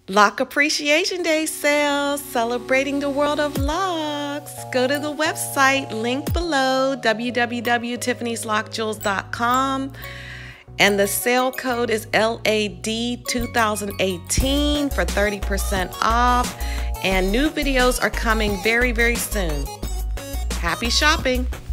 Lock Appreciation Day sale, celebrating the world of locks. Go to the website, link below, www.tiffany'slockjewels.com. And the sale code is LAD2018 for 30% off. And new videos are coming very, very soon. Happy shopping!